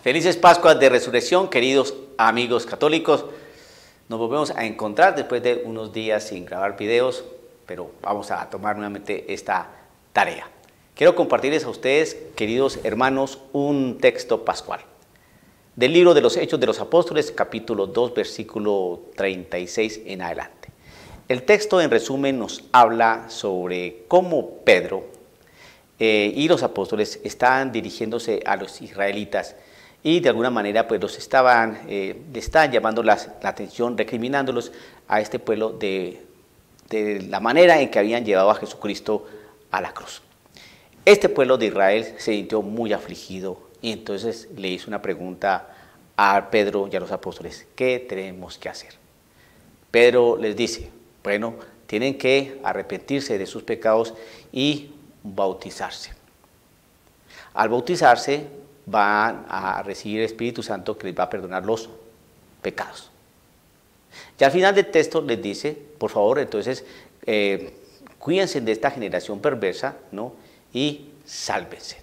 Felices Pascuas de Resurrección, queridos amigos católicos. Nos volvemos a encontrar después de unos días sin grabar videos, pero vamos a tomar nuevamente esta tarea. Quiero compartirles a ustedes, queridos hermanos, un texto pascual del libro de los Hechos de los Apóstoles, capítulo 2, versículo 36 en adelante. El texto, en resumen, nos habla sobre cómo Pedro y los apóstoles estaban dirigiéndose a los israelitas y de alguna manera pues le estaban llamando la atención, recriminándolos a este pueblo de la manera en que habían llevado a Jesucristo a la cruz. Este pueblo de Israel se sintió muy afligido y entonces le hizo una pregunta a Pedro y a los apóstoles: ¿qué tenemos que hacer? Pedro les dice: bueno, tienen que arrepentirse de sus pecados y bautizarse. Al bautizarse van a recibir el Espíritu Santo, que les va a perdonar los pecados. Y al final del texto les dice: por favor, entonces, cuídense de esta generación perversa, ¿no? Y sálvense.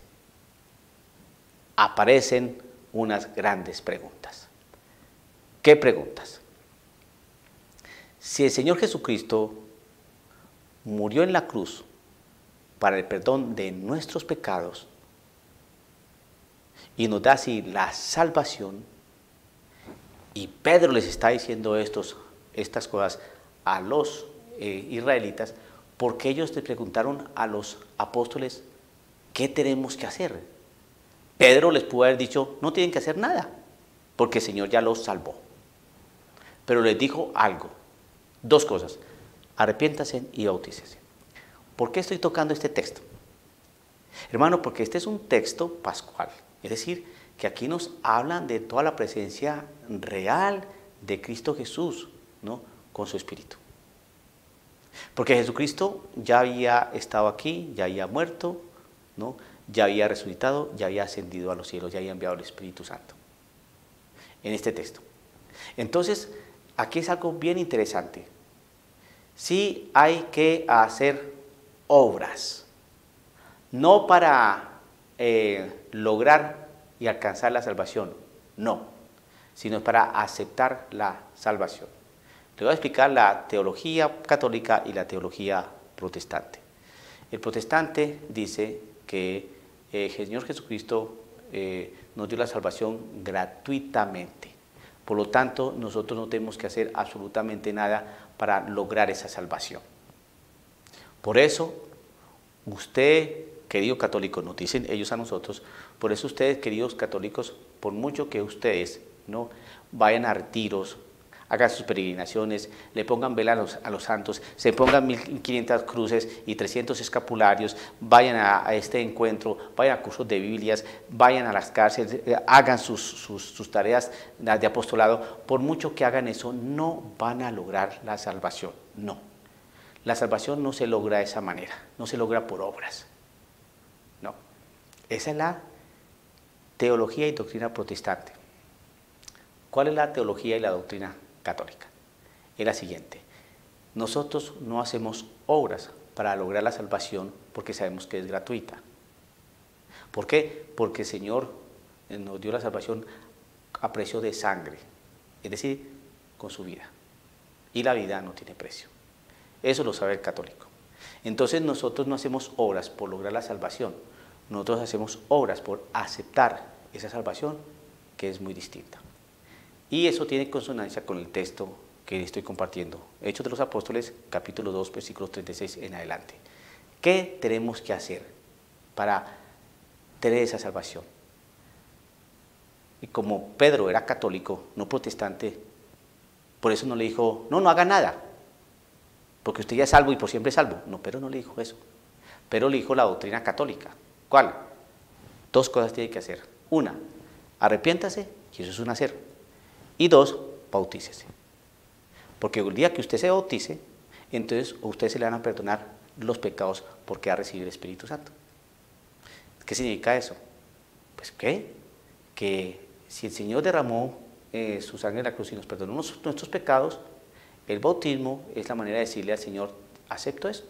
Aparecen unas grandes preguntas. ¿Qué preguntas? Si el Señor Jesucristo murió en la cruz para el perdón de nuestros pecados y nos da así la salvación, y Pedro les está diciendo estas cosas a los israelitas, porque ellos le preguntaron a los apóstoles: ¿qué tenemos que hacer? Pedro les pudo haber dicho: no tienen que hacer nada, porque el Señor ya los salvó. Pero les dijo algo, dos cosas: arrepiéntanse y bautícese. ¿Por qué estoy tocando este texto? Hermano, porque este es un texto pascual, es decir, que aquí nos hablan de toda la presencia real de Cristo Jesús, ¿no? Con su Espíritu. Porque Jesucristo ya había estado aquí, ya había muerto, ¿no? Ya había resucitado, ya había ascendido a los cielos, ya había enviado el Espíritu Santo. En este texto. Entonces, aquí es algo bien interesante. Sí hay que hacer obras, no para lograr y alcanzar la salvación, no, sino para aceptar la salvación. Le voy a explicar la teología católica y la teología protestante. El protestante dice que el Señor Jesucristo nos dio la salvación gratuitamente. Por lo tanto, nosotros no tenemos que hacer absolutamente nada para lograr esa salvación. Por eso, usted, querido católico, nos dicen ellos a nosotros, por eso ustedes, queridos católicos, por mucho que ustedes no vayan a retiros, hagan sus peregrinaciones, le pongan vela a los santos, se pongan 1500 cruces y 300 escapularios, vayan a este encuentro, vayan a cursos de Biblias, vayan a las cárceles, hagan sus tareas de apostolado, por mucho que hagan eso, no van a lograr la salvación, no. La salvación no se logra de esa manera, no se logra por obras, no. Esa es la teología y doctrina protestante. ¿Cuál es la teología y la doctrina católica? Es la siguiente: nosotros no hacemos obras para lograr la salvación porque sabemos que es gratuita. ¿Por qué? Porque el Señor nos dio la salvación a precio de sangre, es decir, con su vida. Y la vida no tiene precio. Eso lo sabe el católico. Entonces nosotros no hacemos obras por lograr la salvación, nosotros hacemos obras por aceptar esa salvación, que es muy distinta. Y eso tiene consonancia con el texto que estoy compartiendo. Hechos de los Apóstoles, capítulo 2, versículos 36 en adelante. ¿Qué tenemos que hacer para tener esa salvación? Y como Pedro era católico, no protestante, por eso no le dijo: no haga nada, porque usted ya es salvo y por siempre es salvo. No, Pedro no le dijo eso. Pedro le dijo la doctrina católica. ¿Cuál? Dos cosas tiene que hacer. Una, arrepiéntase, y eso es un hacer. Y dos, bautícese. Porque el día que usted se bautice, entonces a usted se le van a perdonar los pecados porque ha recibido el Espíritu Santo. ¿Qué significa eso? Pues que si el Señor derramó su sangre en la cruz y nos perdonó nuestros pecados, el bautismo es la manera de decirle al Señor: acepto eso,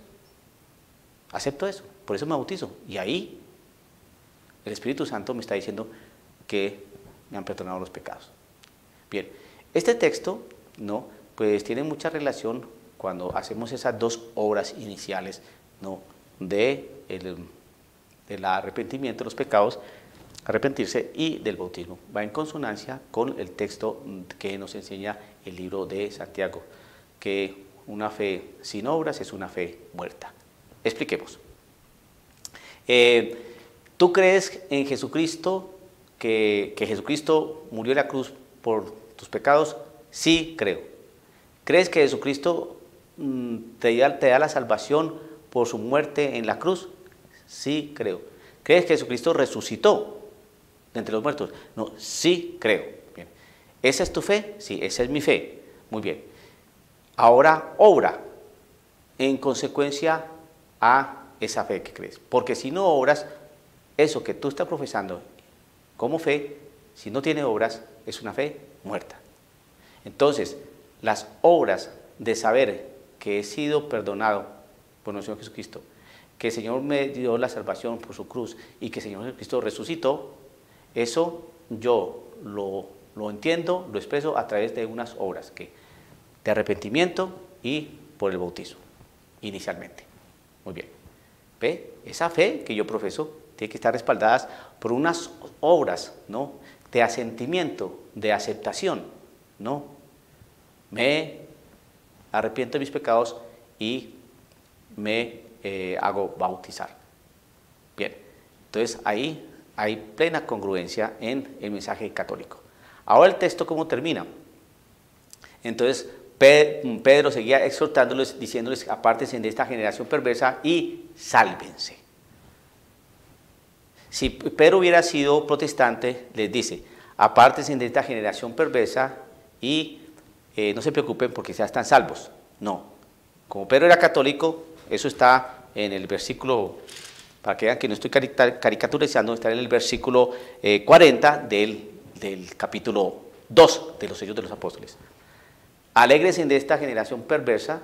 por eso me bautizo. Y ahí el Espíritu Santo me está diciendo que me han perdonado los pecados. Bien, este texto, ¿no?, pues tiene mucha relación cuando hacemos esas dos obras iniciales, ¿no?, del arrepentimiento de los pecados, arrepentirse, y del bautismo. Va en consonancia con el texto que nos enseña el libro de Santiago, que una fe sin obras es una fe muerta. Expliquemos. ¿Tú crees en Jesucristo, que Jesucristo murió en la cruz por tus pecados? Sí, creo. ¿Crees que Jesucristo te da la salvación por su muerte en la cruz? Sí, creo. ¿Crees que Jesucristo resucitó de entre los muertos? No, sí, creo. Bien. ¿Esa es tu fe? Sí, esa es mi fe. Muy bien. Ahora obra en consecuencia a esa fe que crees. Porque si no obras, eso que tú estás profesando como fe, si no tiene obras, es una fe muerta. Entonces, las obras de saber que he sido perdonado por nuestro Señor Jesucristo, que el Señor me dio la salvación por su cruz y que el Señor Jesucristo resucitó, eso yo lo entiendo, lo expreso a través de unas obras de arrepentimiento y por el bautismo, inicialmente. Muy bien. ¿Ve? Esa fe que yo profeso tiene que estar respaldadas por unas obras, ¿no?, de asentimiento, de aceptación, ¿no? Me arrepiento de mis pecados y me hago bautizar. Bien, entonces ahí hay plena congruencia en el mensaje católico. Ahora el texto, ¿cómo termina? Entonces Pedro seguía exhortándoles, diciéndoles: apártense de esta generación perversa y sálvense. Si Pedro hubiera sido protestante, les dice: apártense de esta generación perversa y no se preocupen porque ya están salvos. No, como Pedro era católico, eso está en el versículo, para que vean que no estoy caricaturizando, está en el versículo 40 del capítulo 2 de los Hechos de los Apóstoles. Alégrense de esta generación perversa,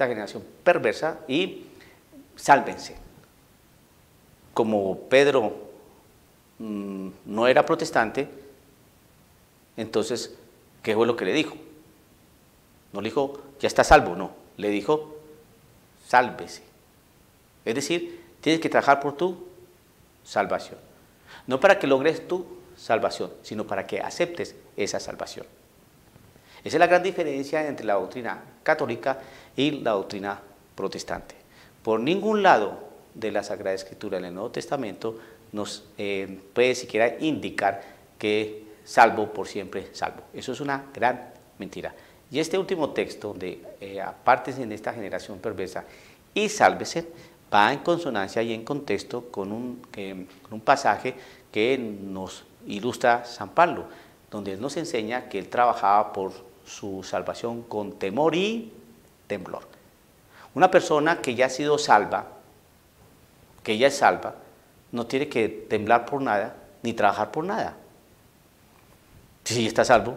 y sálvense. Como Pedro no era protestante, entonces, ¿qué fue lo que le dijo? No le dijo: ya está salvo, no. Le dijo: sálvese. Es decir, tienes que trabajar por tu salvación. No para que logres tu salvación, sino para que aceptes esa salvación. Esa es la gran diferencia entre la doctrina católica y la doctrina protestante. Por ningún lado de la Sagrada Escritura en el Nuevo Testamento nos puede siquiera indicar que salvo por siempre salvo. Eso es una gran mentira. Y este último texto de apártense de esta generación perversa y sálvese va en consonancia y en contexto con un pasaje que nos ilustra San Pablo, donde él nos enseña que él trabajaba por su salvación con temor y temblor. Una persona que ya ha sido salva, que ya es salva, no tiene que temblar por nada, ni trabajar por nada. Si está salvo,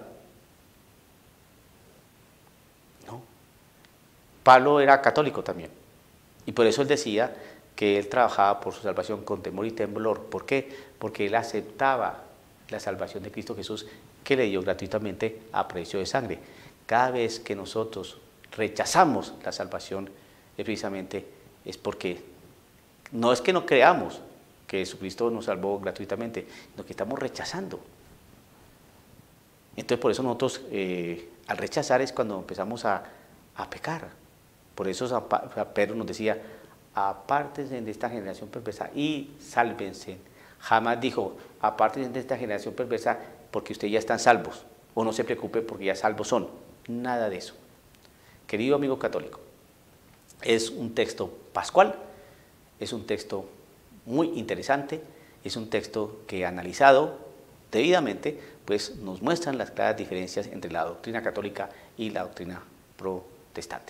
no. Pablo era católico también, y por eso él decía que él trabajaba por su salvación con temor y temblor. ¿Por qué? Porque él aceptaba la salvación de Cristo Jesús, que le dio gratuitamente a precio de sangre. Cada vez que nosotros rechazamos la salvación, precisamente es porque no es que no creamos que Jesucristo nos salvó gratuitamente, sino que estamos rechazando. Entonces, por eso nosotros, al rechazar, es cuando empezamos a pecar. Por eso Pedro nos decía: apártense de esta generación perversa y sálvense. Jamás dijo: apártense de esta generación perversa porque ustedes ya están salvos, o no se preocupen porque ya salvos son. Nada de eso. Querido amigo católico, es un texto pascual, es un texto muy interesante, es un texto que, analizado debidamente, pues nos muestran las claras diferencias entre la doctrina católica y la doctrina protestante.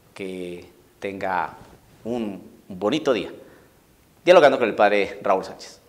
Que tenga un bonito día. Dialogando con el Padre Raúl Sánchez.